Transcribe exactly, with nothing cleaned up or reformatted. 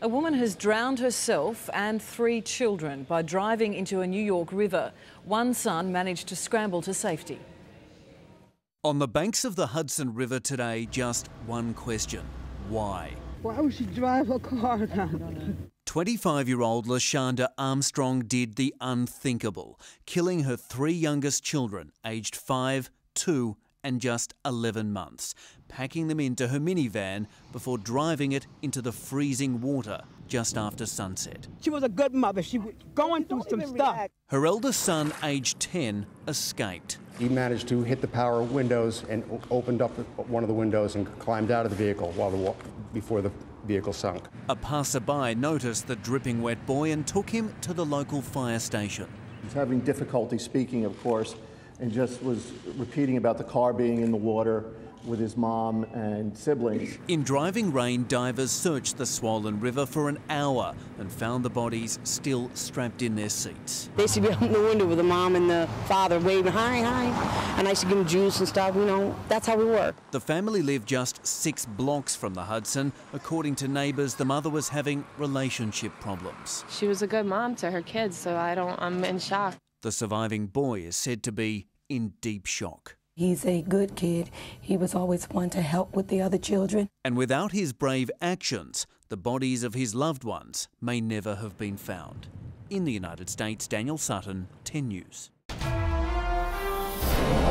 A woman has drowned herself and three children by driving into a New York river. One son managed to scramble to safety. On the banks of the Hudson River today, just one question. Why? Why would she drive her car down? twenty-five-year-old LaShonda Armstrong did the unthinkable, killing her three youngest children, aged five, two and just eleven months, packing them into her minivan before driving it into the freezing water just after sunset. She was a good mother. She was going through some stuff. Her eldest son, aged ten, escaped. He managed to hit the power windows and opened up one of the windows and climbed out of the vehicle while the, before the vehicle sunk. A passerby noticed the dripping wet boy and took him to the local fire station. He was having difficulty speaking, of course, and just was repeating about the car being in the water with his mom and siblings. In driving rain, divers searched the swollen river for an hour and found the bodies still strapped in their seats. They used to be out in the window with the mom and the father waving, hi, hi. And I used to give them juice and stuff, you know, that's how we work. The family lived just six blocks from the Hudson. According to neighbours, the mother was having relationship problems. She was a good mom to her kids, so I don't, I'm in shock. The surviving boy is said to be in deep shock. He's a good kid. He was always one to help with the other children. And without his brave actions, the bodies of his loved ones may never have been found. In the United States, Daniel Sutton, ten News.